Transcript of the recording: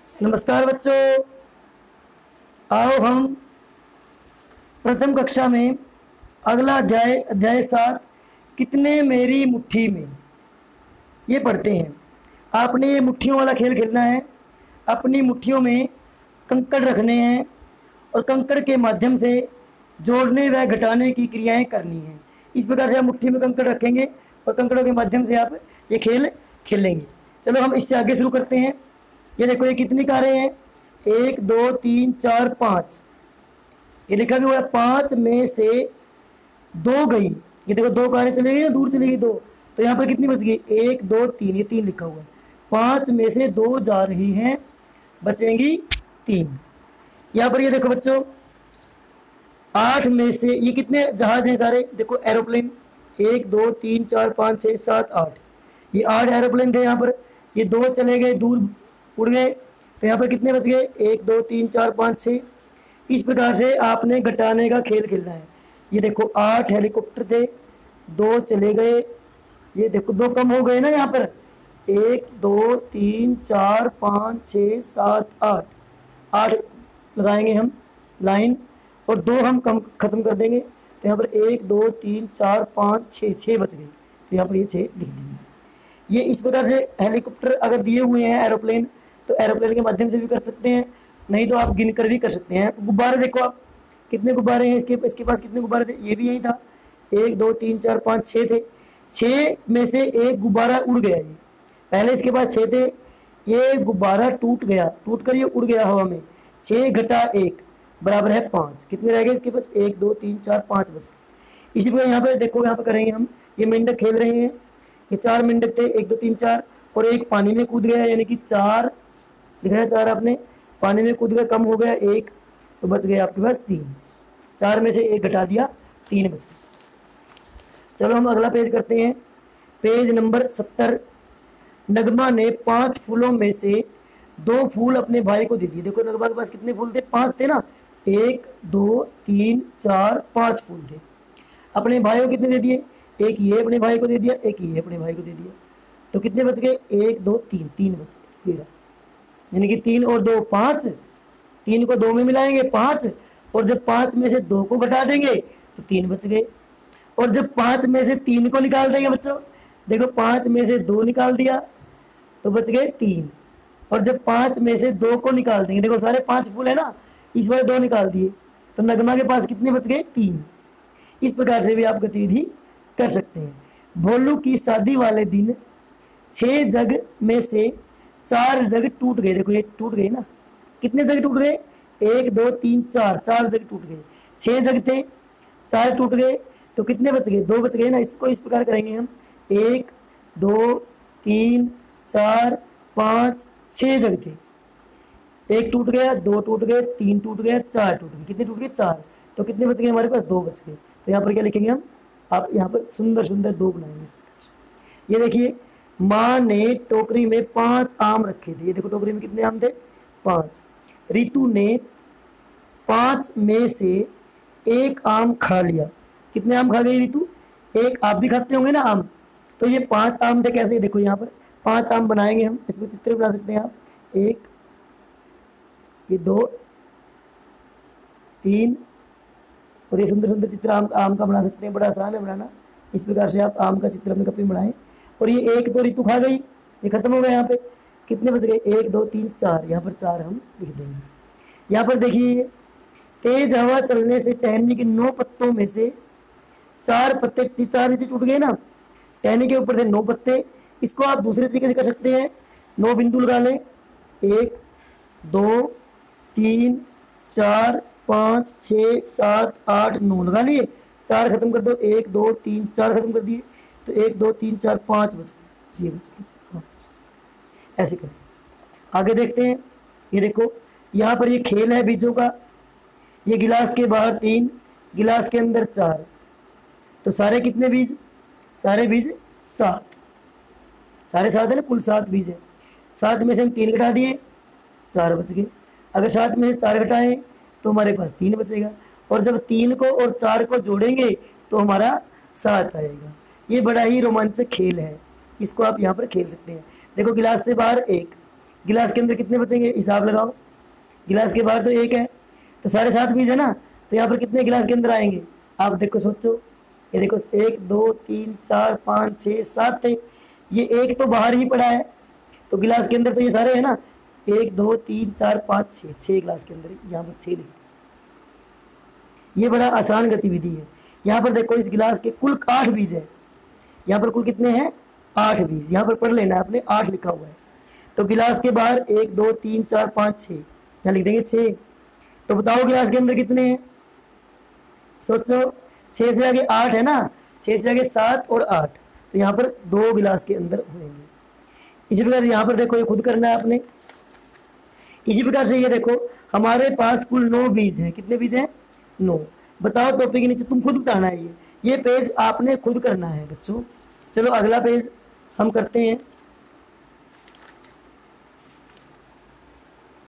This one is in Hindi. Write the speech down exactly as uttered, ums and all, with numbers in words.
नमस्कार बच्चों, आओ हम प्रथम कक्षा में अगला अध्याय अध्याय सात कितने मेरी मुट्ठी में ये पढ़ते हैं। आपने ये मुट्ठियों वाला खेल खेलना है। अपनी मुट्ठियों में कंकड़ रखने हैं और कंकड़ के माध्यम से जोड़ने व घटाने की क्रियाएं करनी हैं। इस प्रकार से आप मुट्ठी में कंकड़ रखेंगे और कंकड़ों के माध्यम से आप ये खेल खेलेंगे। चलो हम इससे आगे शुरू करते हैं। ये देखो, ये कितनी कारें हैं? एक दो तीन चार पाँच, ये लिखा भी हुआ है। पाँच में से दो गई, ये देखो दो कारें चली गई ना, दूर चली गई दो, तो यहाँ पर कितनी बच गई? एक दो तीन, ये तीन लिखा हुआ है। पाँच में से दो जा रही हैं, बचेंगी तीन। यहाँ पर ये देखो बच्चों, आठ में से ये कितने जहाज हैं सारे? देखो एरोप्लेन, एक दो तीन चार पाँच छः सात आठ, ये आठ एरोप्लेन थे यहाँ पर। ये दो चले गए, दूर उड़ गए, तो यहाँ पर कितने बच गए? एक दो तीन चार पाँच छः। इस प्रकार से आपने घटाने का खेल खेलना है। ये देखो आठ हेलीकॉप्टर थे, दो चले गए, ये देखो दो कम हो गए ना यहाँ पर। एक दो तीन चार पाँच छः सात आठ, आठ लगाएंगे हम लाइन और दो हम कम ख़त्म कर देंगे, तो यहाँ पर एक दो तीन चार पाँच छः, छः बच गए, तो यहाँ पर ये छः लिख देंगे। ये इस प्रकार से हेलीकॉप्टर अगर दिए हुए हैं एरोप्लेन, तो एरोप्लेन के माध्यम से भी कर सकते हैं, नहीं तो आप गिन कर भी कर सकते हैं। गुब्बारे देखो आप, कितने गुब्बारे हैं इसके इसके पास कितने गुब्बारे थे? ये भी यही था, एक दो तीन चार पाँच छः थे। छः में से एक गुब्बारा उड़ गया। ये पहले इसके पास छः थे, ये गुब्बारा टूट गया, टूट कर ये उड़ गया हवा में। छः घटा एक बराबर है पाँच। कितने रह गए इसके पास? एक दो तीन चार पाँच बच गए। इसी प्रकार यहाँ पर देखो, यहाँ पर करेंगे हम। ये मेंढक खेल रहे हैं, ये चार मेंढक थे, एक दो तीन चार, और एक पानी में कूद गया, यानी कि चार दिख रहा है। चार आपने पानी में कूद गया, कम हो गया एक, तो बच गए आपके पास तीन। चार में से एक घटा दिया, तीन बच गए। चलो हम अगला पेज करते हैं, पेज नंबर सत्तर। नगमा ने पांच फूलों में से दो फूल अपने भाई को दे दिए। देखो नगमा के पास कितने फूल थे? पांच थे ना, एक दो तीन चार पांच फूल थे। अपने भाई को कितने दे दिए? एक ये अपने भाई को दे दिया, एक ये अपने भाई को दे दिया, तो कितने बच गए? एक दो तीन, तीन बच गए। यानी कि तीन और दो पाँच, तीन को दो में मिलाएंगे पाँच, और जब पाँच में से दो को घटा देंगे तो तीन बच गए। और जब पाँच में से तीन को निकाल देंगे बच्चों, देखो पाँच में से दो निकाल दिया तो बच गए तीन, और जब पाँच में से दो को निकाल देंगे, देखो सारे पाँच फूल है ना, इस बार दो निकाल दिए, तो नगमा के पास कितने बच गए? तीन। इस प्रकार से भी आप गतिविधि कर सकते हैं। भोलू की शादी वाले दिन छः जग में से चार जग टूट गए। देखो ये टूट गए ना, कितने जग टूट गए? एक दो तीन चार, चार जग टूट गए। छः जग थे, चार टूट गए, तो कितने बच गए? दो बच गए ना। इसको इस प्रकार करेंगे हम, एक दो तीन चार पाँच छः जग थे, एक टूट गया, दो टूट गए, तीन टूट गया, चार टूट गए। कितने टूट गए? चार। तो कितने बच गए हमारे पास? दो बच गए। तो यहाँ पर क्या लिखेंगे हम? आप यहाँ पर सुंदर सुंदर दो बनाएंगे इस प्रकार। ये देखिए, माँ ने टोकरी में पांच आम रखे थे। ये देखो टोकरी में कितने आम थे? पांच। रितु ने पांच में से एक आम खा लिया। कितने आम खा गई रितु? एक। आप भी खाते होंगे ना आम, तो ये पांच आम थे। कैसे? देखो यहाँ पर पांच आम बनाएंगे हम, इसमें चित्र बना सकते हैं आप। एक, ये दो, तीन, और ये सुंदर सुंदर चित्र आम आम का बना सकते हैं। बड़ा आसान है बनाना। इस प्रकार से आप आम का चित्र अपने कपड़े में बनाएं। और ये एक तो ऋतु खा गई, ये खत्म हो गया। यहाँ पे कितने बच गए? एक दो तीन चार, यहाँ पर चार हम लिख देंगे। यहाँ पर देखिए, तेज हवा चलने से टहनी के नौ पत्तों में से चार पत्ते, चार नीचे टूट गए ना, टहनी के ऊपर थे नौ पत्ते। इसको आप दूसरे तरीके से कर सकते हैं। नौ बिंदु लगा लें, एक दो तीन चार पाँच छः सात आठ नौ लगा लिए। चार खत्म कर दो, एक दो तीन चार खत्म कर दिए, तो एक दो तीन चार पाँच बच गए, ये बच गए। ऐसे करें। आगे देखते हैं। ये देखो यहाँ पर ये खेल है बीजों का। ये गिलास के बाहर तीन, गिलास के अंदर चार, तो सारे कितने बीज? सारे बीज सात। सारे सात है ना, कुल सात बीज है। सात में से हम तीन घटा दिए, चार बच गए। अगर सात में से चार घटाएं तो हमारे पास तीन बचेगा, और जब तीन को और चार को जोड़ेंगे तो हमारा सात आएगा। ये बड़ा ही रोमांचक खेल है, इसको आप यहाँ पर खेल सकते हैं। देखो गिलास से बाहर एक, गिलास के अंदर कितने बचेंगे, हिसाब लगाओ। गिलास के बाहर तो एक है, तो साढ़े सात बीज है ना, तो यहाँ पर कितने गिलास के अंदर आएंगे, आप देखो सोचो। ये देखो एक दो तीन चार पाँच छः सात थे, ये एक तो बाहर ही पड़ा है, तो गिलास के अंदर तो ये सारे है ना, एक दो तीन चार पाँच छः, छः गिलास के अंदर, यहाँ पर छः लिखते हैं। ये बड़ा आसान गतिविधि है। यहाँ पर देखो इस गिलास के कुल आठ बीज है, यहाँ पर कुल कितने हैं, आठ बीज, यहाँ पर पढ़ लेना है आपने, आठ लिखा हुआ है। तो गिलास के बाहर एक दो तीन चार पाँच छः, यहाँ लिख देंगे छः। तो बताओ गिलास के अंदर कितने हैं, सोचो। छः से आगे आठ है ना, छः से आगे सात और आठ, तो यहाँ पर दो गिलास के अंदर होंगे। इसी प्रकार यहाँ पर देखो, ये खुद करना है आपने। इसी प्रकार से ये देखो हमारे पास कुल नौ बीज हैं, कितने बीज हैं, नौ। बताओ टॉपिक के नीचे तुम खुद बताना है, ये ये पेज आपने खुद करना है बच्चों। चलो अगला पेज हम करते हैं।